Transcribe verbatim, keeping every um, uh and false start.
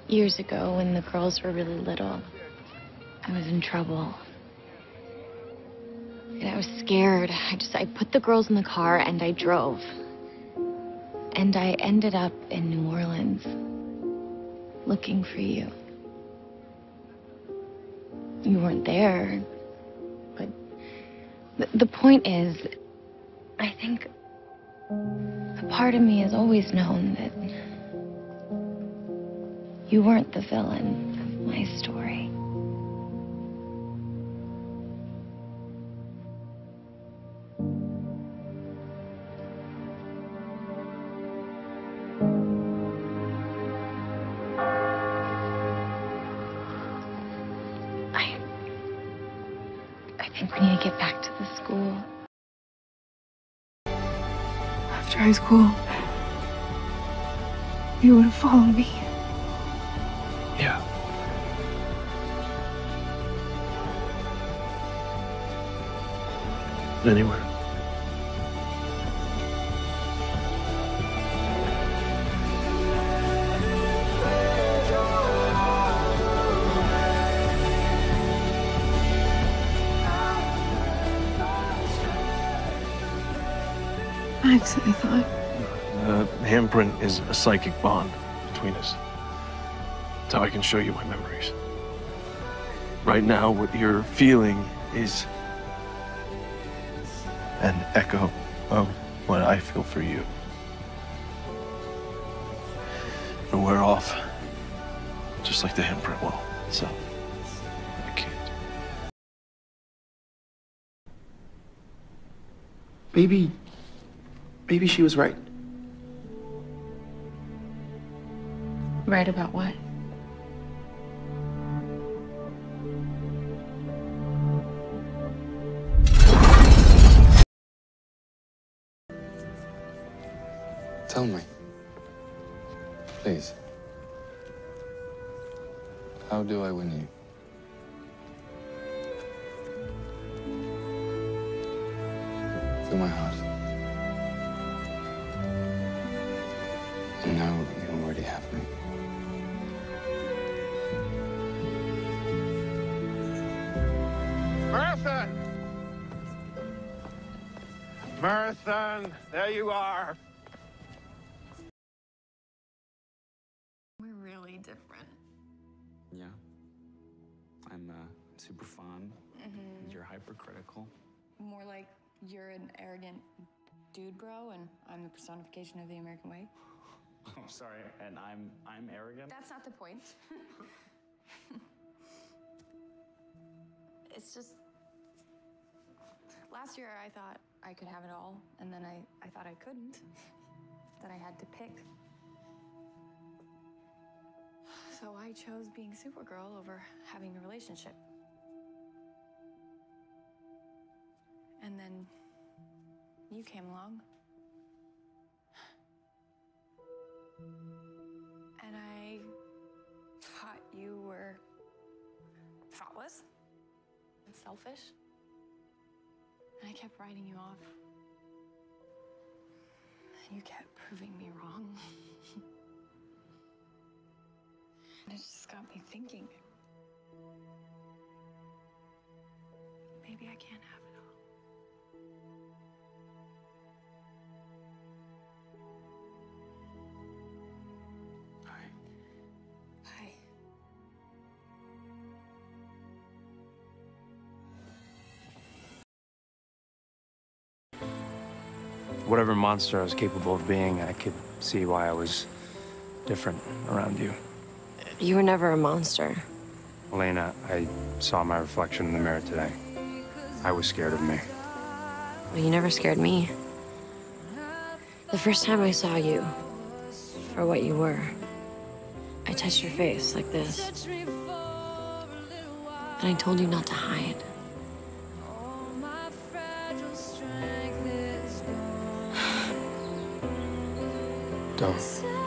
Years ago, when the girls were really little, I was in trouble. And I was scared. I just, I put the girls in the car and I drove. And I ended up in New Orleans, looking for you. You weren't there, but th the point is, I think a part of me has always known that you weren't the villain of my story. I... I think we need to get back to the school. After high school, you would have followed me. Yeah. Anywhere. Max, I thought... The handprint is a psychic bond between us. It's how I can show you my memories. Right now, what you're feeling is an echo of what I feel for you. It'll wear off, just like the handprint will. So, I can't. Maybe, maybe she was right. Right about what? Tell me. Please. How do I win you? Through my heart. And now you already have me. Marathon! Marathon, there you are. We're really different. Yeah. I'm uh, super fun. Mm-hmm. You're hypercritical. More like you're an arrogant dude bro, and I'm the personification of the American way. I'm sorry, and I'm I'm arrogant? That's not the point. It's just... Last year I thought I could have it all, and then I, I thought I couldn't. That I had to pick. So I chose being Supergirl over having a relationship. And then you came along. And I thought you were thoughtless and selfish. And I kept writing you off. And you kept proving me wrong. And it just got me thinking. Maybe I can't have it all. Hi. Hi. Whatever monster I was capable of being, I could see why I was different around you. You were never a monster. Elena, I saw my reflection in the mirror today. I was scared of me. Well, you never scared me. The first time I saw you, for what you were, I touched your face like this. And I told you not to hide. Don't.